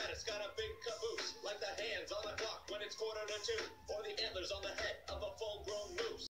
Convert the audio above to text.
it's got a big caboose, like the hands on the clock when it's 1:45, or the antlers on the head of a full-grown moose.